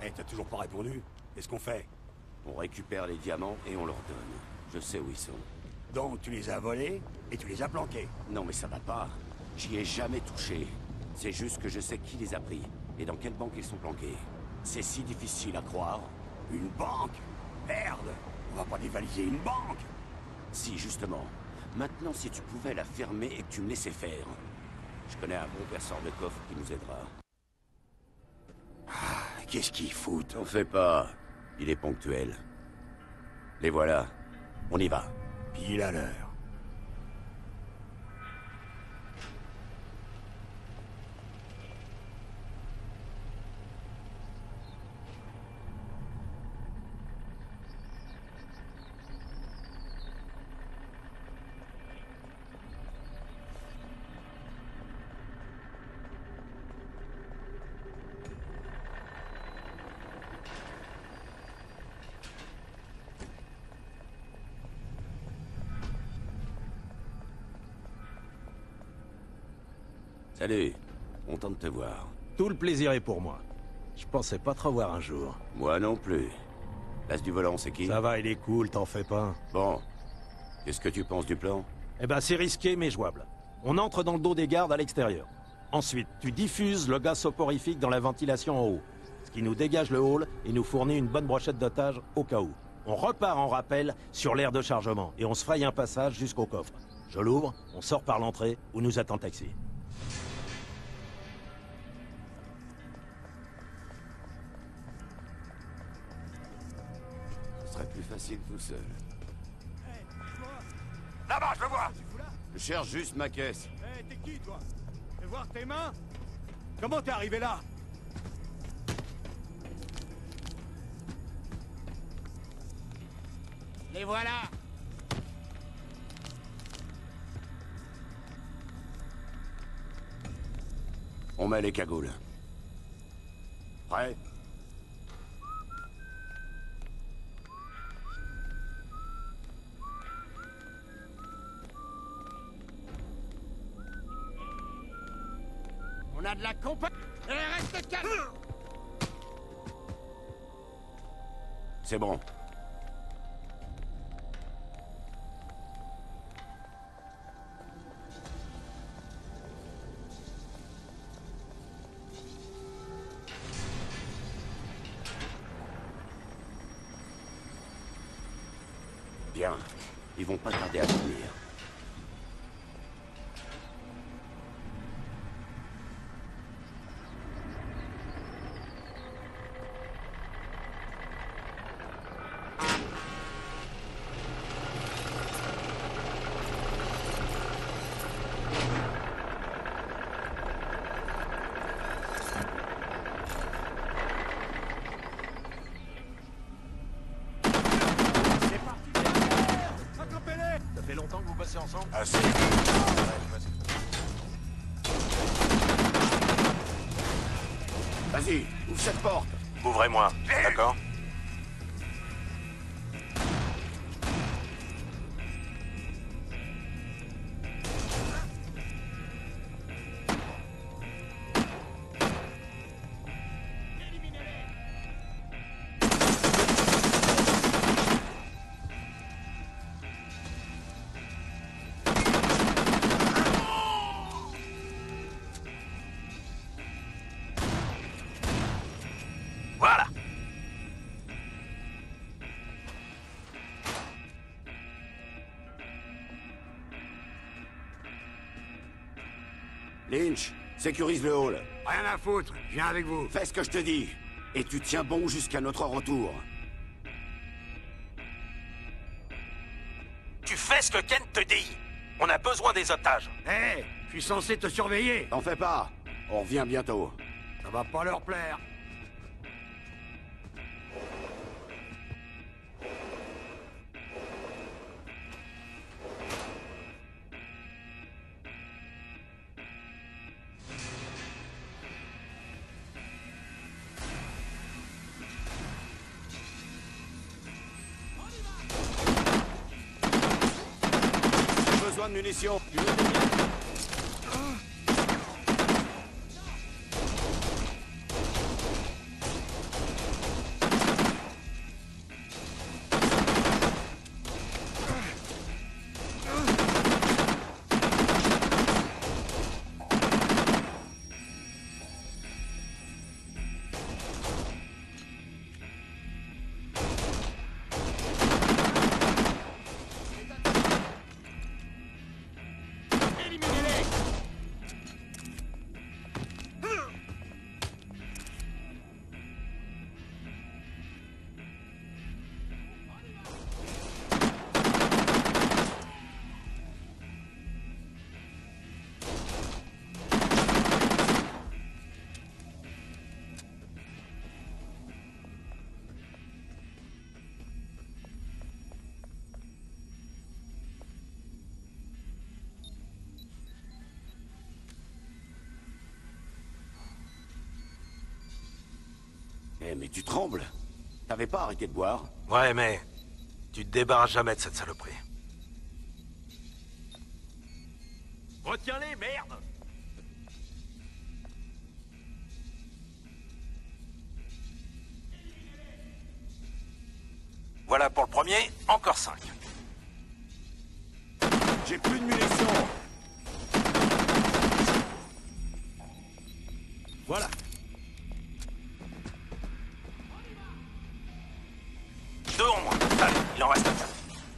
Eh, t'as toujours pas répondu. Qu'est-ce qu'on fait? On récupère les diamants et on leur donne. Je sais où ils sont. Donc tu les as volés et tu les as planqués. Non mais ça va pas. J'y ai jamais touché. C'est juste que je sais qui les a pris et dans quelle banque ils sont planqués. C'est si difficile à croire. Une banque? Merde! On va pas dévaliser une banque! Si, justement. Maintenant, si tu pouvais la fermer et que tu me laissais faire. Je connais un bon perceur de coffre qui nous aidera. Qu'est-ce qu'ils foutent? T'en fais pas. Il est ponctuel. Les voilà. On y va. Pile à l'heure. Salut. Content de te voir. Tout le plaisir est pour moi. Je pensais pas te revoir un jour. Moi non plus. L'as du volant, c'est qui? Ça va, il est cool, t'en fais pas. Bon. Qu'est-ce que tu penses du plan? Eh ben, c'est risqué, mais jouable. On entre dans le dos des gardes à l'extérieur. Ensuite, tu diffuses le gaz soporifique dans la ventilation en haut, ce qui nous dégage le hall et nous fournit une bonne brochette d'otages au cas où. On repart en rappel sur l'aire de chargement et on se fraye un passage jusqu'au coffre. Je l'ouvre, on sort par l'entrée où nous attend taxi. Ce serait plus facile tout seul. Là-bas, je le vois! Je cherche juste ma caisse. Eh, t'es qui, toi? Fais voir tes mains? Comment t'es arrivé là? Les voilà! On met les cagoules. Prêt? On a de la compagnie! Reste calme! C'est bon. Bien. Ils vont pas tarder à venir. C'est parti! Attrapez-les! Ça fait longtemps que vous passez ensemble? Assez! Vas-y, ouvre cette porte. Ouvrez-moi, d'accord? Voilà! Lynch, sécurise le hall. Rien à foutre, je viens avec vous. Fais ce que je te dis. Et tu tiens bon jusqu'à notre retour. Tu fais ce que Ken te dit! On a besoin des otages! Eh, je suis censé te surveiller. T'en fais pas. On revient bientôt. Ça va pas leur plaire. J'ai besoin de munitions. Eh, mais tu trembles. T'avais pas arrêté de boire? Ouais, mais... tu te débarrasses jamais de cette saloperie. Retiens-les, merde! Voilà pour le premier, encore 5. J'ai plus de munitions. Voilà. Deux en moins. Allez, il en reste 4.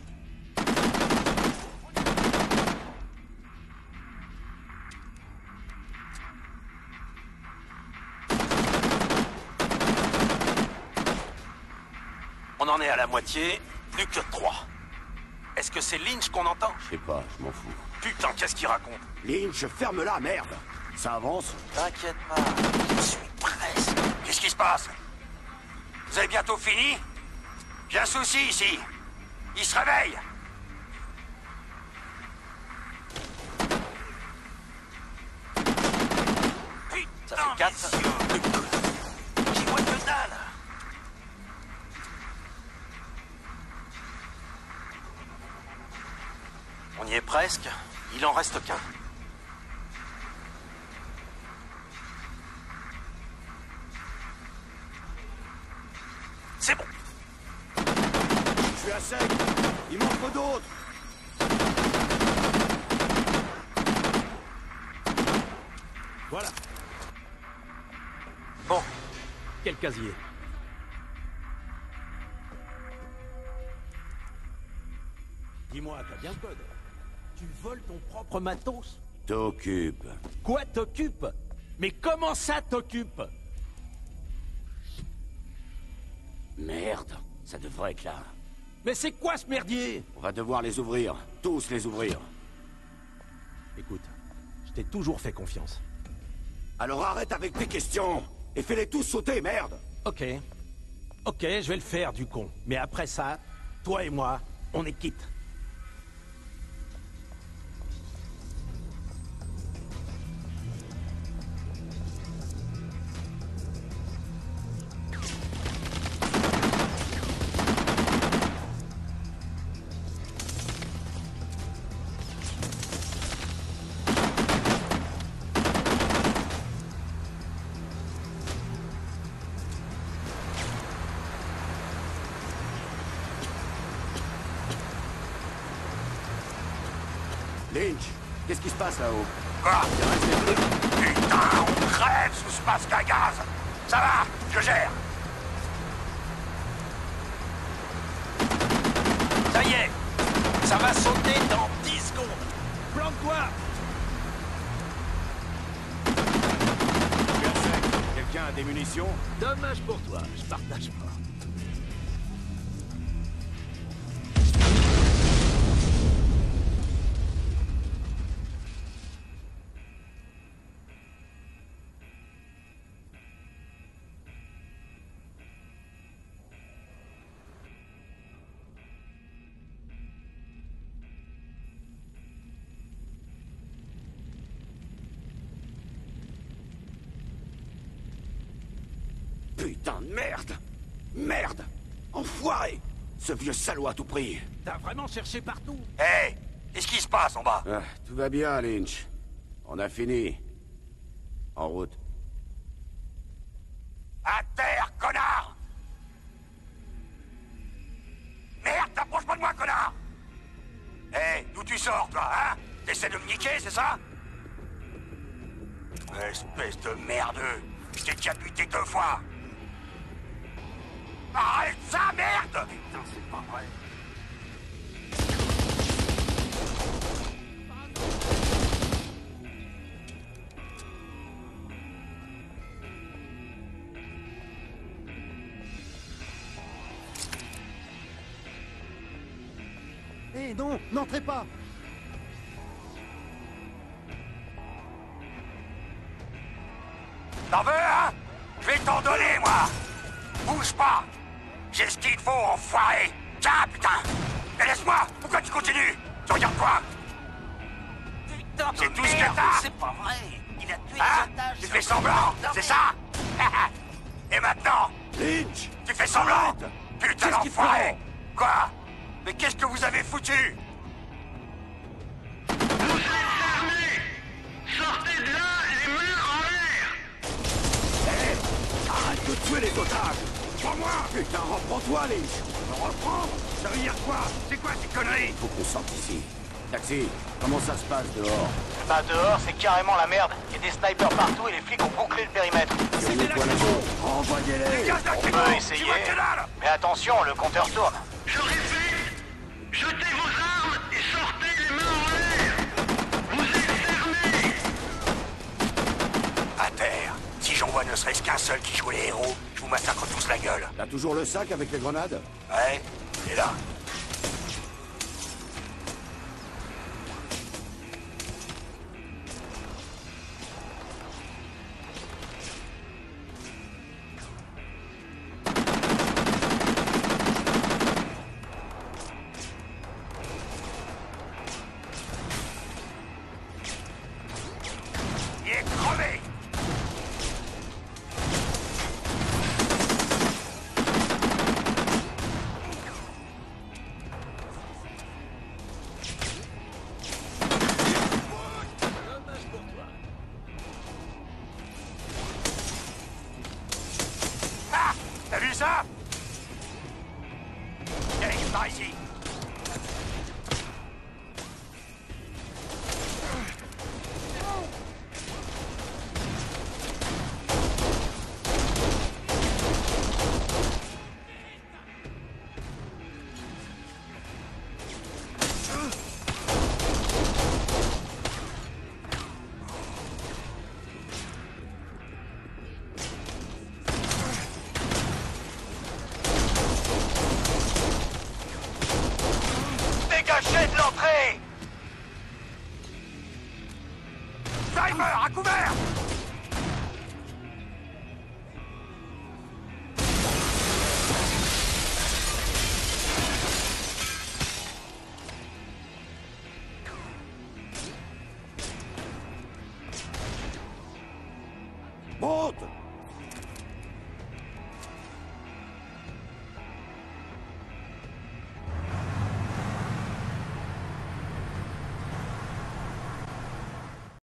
On en est à la moitié, plus que 3. Est-ce que c'est Lynch qu'on entend? Je sais pas, je m'en fous. Putain, qu'est-ce qu'il raconte? Lynch, ferme-la, merde. Ça avance? T'inquiète pas, je suis presque. Qu'est-ce qui se passe? Vous avez bientôt fini? J'ai un souci ici. Il se réveille. Ça fait 4. J'y vois que dalle. On y est presque. Il en reste qu'un. C'est bon. Je suis à sec. Il m'en faut d'autres. Voilà. Bon. Quel casier? Dis-moi, t'as bien code. Tu voles ton propre matos? T'occupe. Quoi t'occupe? Mais comment ça t'occupe? Merde, ça devrait être là. Mais c'est quoi ce merdier? On va devoir les ouvrir. Tous les ouvrir. Écoute, je t'ai toujours fait confiance. Alors arrête avec tes questions. Et fais-les tous sauter, merde. Ok. Ok, je vais le faire, du con. Mais après ça, toi et moi, on est quittes. Lynch, qu'est-ce qui se passe là-haut? Quoi? Putain, on crève sous ce masque à gaz. Ça va, je gère. Ça y est, ça va sauter dans 10 secondes. Plante-toi. Je suis à sec. Quelqu'un a des munitions? Dommage pour toi, je partage pas. Putain de merde! Merde! Enfoiré! Ce vieux salaud à tout prix! T'as vraiment cherché partout? Hé, qu'est-ce qui se passe en bas? Ah, tout va bien, Lynch. On a fini. En route. À terre, connard! Merde, t'approches pas de moi, connard! Hé, d'où tu sors, toi, hein? T'essaies de me niquer, c'est ça? Espèce de merdeux! Je t'ai déjà buté 2 fois! Arrête ça, merde! Putain, c'est pas vrai. Hé, non, n'entrez pas! T'en veux, hein? Je vais t'en donner, moi! Bouge pas! J'ai ce qu'il faut, enfoiré! Tiens, putain! Et laisse-moi! Pourquoi tu continues? Tu regardes quoi? Putain, C'est tout ce que t'as! C'est pas vrai. Il a tué Hein? les otages. Tu fais semblant, c'est ça? Et maintenant, Lynch! Tu fais semblant? Arrête! Putain Qu'est-ce qui te d'enfoiré! prend? Quoi? Mais qu'est-ce que vous avez foutu? Vous êtes fermés! Sortez de là, les mains en l'air! Hé! Arrête de tuer les otages! Prends-moi! Putain, reprends-toi, Lynch! Me reprends? Ça veut dire quoi? C'est quoi ces conneries? Faut qu'on sorte d'ici. Taxi, comment ça se passe dehors? Bah dehors, c'est carrément la merde. Il y a des snipers partout et les flics ont bouclé le périmètre. Surveillez-toi la zone! Envoyez-les! Gaz On lacrymo! peut Tu essayer. vois que dalle! Mais attention, le compteur tourne. Je répète, jetez vos armes et sortez les mains en l'air! Vous êtes fermés! À terre! Si j'en vois ne serait-ce qu'un seul qui joue les héros, je vous massacre tous la gueule. T'as toujours le sac avec les grenades? Ouais, il est là. Il est crevé! Ah! T'as vu ça? Allez, par ici! Dégagez de l'entrée! Driver, à couvert!